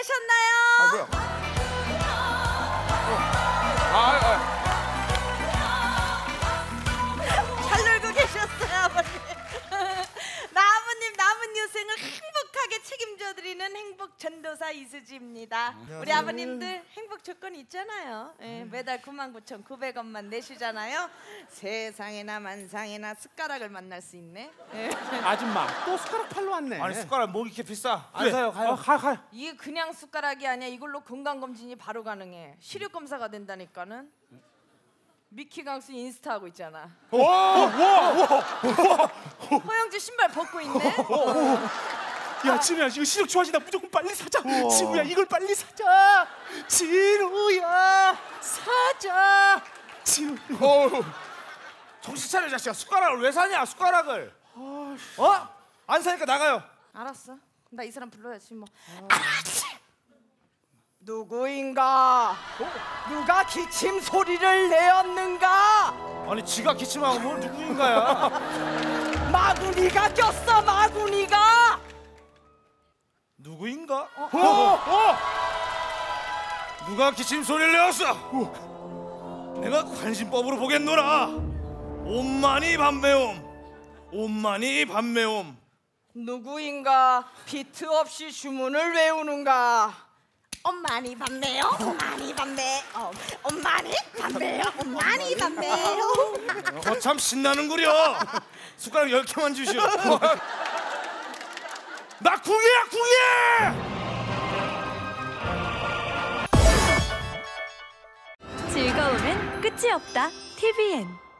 계셨나요? 잘 놀고 계셨어요, 아버님. 아버님 남은 유생을 행복하게 책임져드리는 행복 전도사 이수지입니다. 우리 아버님들 행복 조건 있잖아요. 예, 매달 99,900원만 내시잖아요. 세상에나 만상에나 숟가락을 만날 수 있네. 예. 아줌마 또 숟가락 팔러 왔네. 아니 숟가락 뭐 이렇게 비싸? 안 그래. 사요, 가요. 가요. 이게 그냥 숟가락이 아니야. 이걸로 건강검진이 바로 가능해. 시력 검사가 된다니까는. 미키 강수 인스타 하고 있잖아. 허영주 신발 벗고 있네. 야 진우야 이거 시력 좋아지다. 무조건 빨리 사자. 진우야 이걸 빨리 사자. 진우야 사자. 진우. 정신 차려 자식아. 숟가락을 왜 사냐? 숟가락을. 안 사니까 나가요. 알았어. 나 이 사람 불러야지 뭐. 누구인가? 누가 기침 소리를 내었는가? 아니 지가 기침하고 뭘 누구인가야? 마구니가 꼈어, 마구니가. 누구인가? 누가 기침 소리를 내었어? 내가 관심법으로 보겠노라. 온만이 밤매옴, 온만이 밤매옴. 누구인가? 비트 없이 주문을 외우는가? 엄마니 밤매요, 엄마니 밤매, 엄마니 밤매요, 엄마니 밤매요. 거참 신나는구려. 숟가락 10개만 주시오. 나 궁예야, 궁예! 즐거움엔 끝이 없다. TVN